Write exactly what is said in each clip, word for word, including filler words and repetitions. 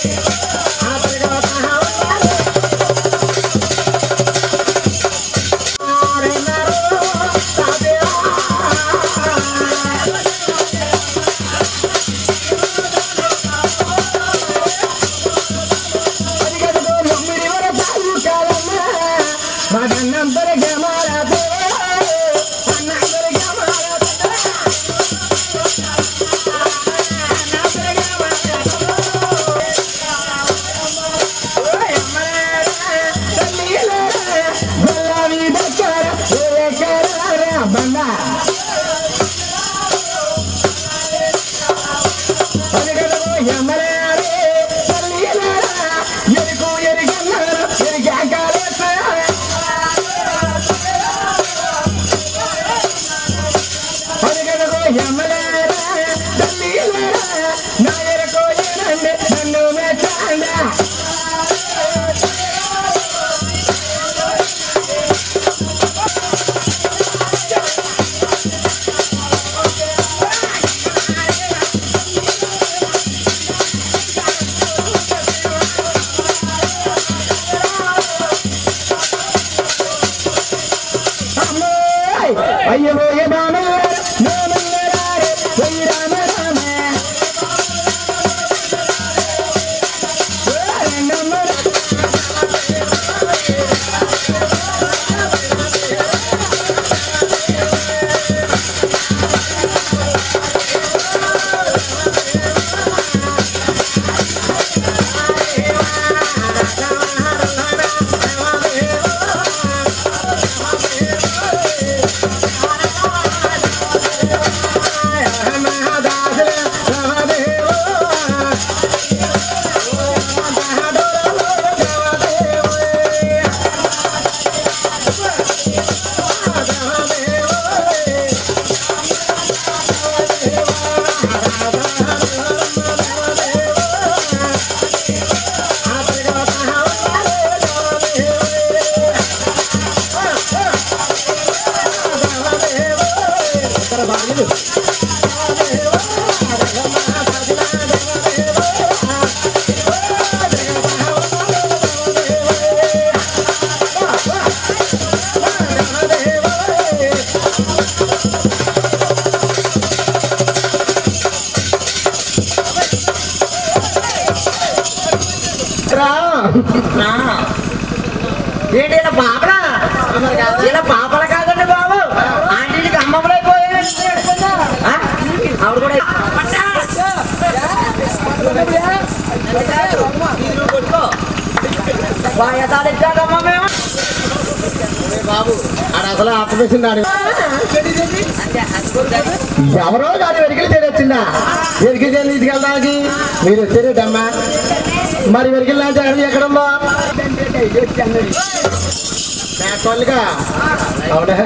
ఏంటి పాపలా ఇలా పాపల కాదండి బాబు ఆంటీకి అమ్మమ్మలైపోయాడు ఆవిడ కూడా బాగా మేము బాబు ఆడ అసలు ఆపరేషన్ ఎవరో కాదు వెరికలు చేయొచ్చిందా వెరికి చేయాలి తీసుకెళ్ళడానికి మీరు వచ్చారేటమ్మా మరి వెరికలు లాంటి ఎక్కడమ్మా వాళ్ళుగా అవునా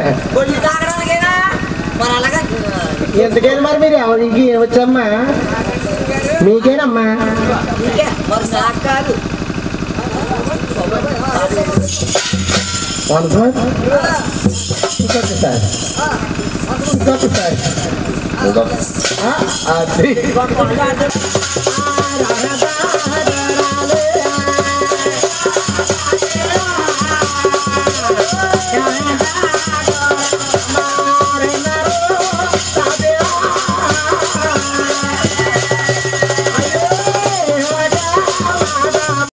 ఎందుకైనా మరి మీరు ఎవరికి ఏమొచ్చమ్మా మీకేనమ్మా One point. Got the side. Got the side. Ah, ah, three.